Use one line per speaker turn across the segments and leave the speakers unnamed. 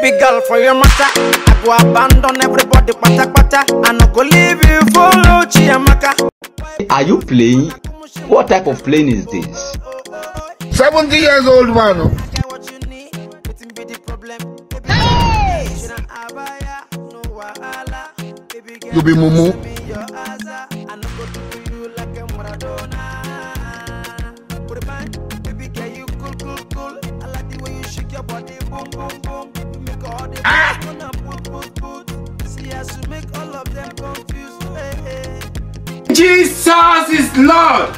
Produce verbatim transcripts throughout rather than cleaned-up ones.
Baby girl, for your matter, I go abandon everybody, pata pata. I no go leave you for Chiamaka.
Are you playing? What type of playing is this?
seventy years old man. You be mumu. Ah!
Jesus is Lord.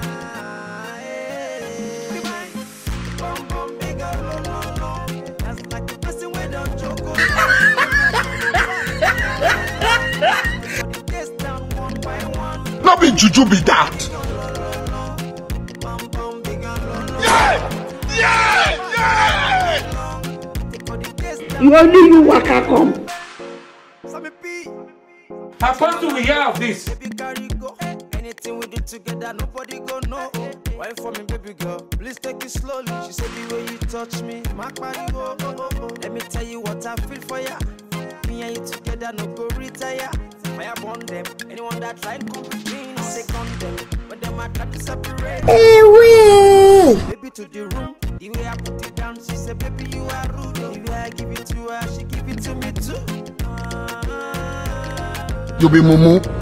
Not be juju be that. Yeah! Yeah! Yeah!
You only you waka come.
Apostle, we hear of this.
Anything we do together, nobody go know. Why for me, baby girl? Please take it slowly. She said the way you touch me, my body go. Let me tell you what I feel for ya. Me and you together, no go retire. Fire burn them. Anyone that try and compete me, no second them. When them are trying to separate.
Hey, wait.
Baby to the room, the way I put it down, she said, baby you are rude. The way I give it to her, she give it to me too.
You be mumu.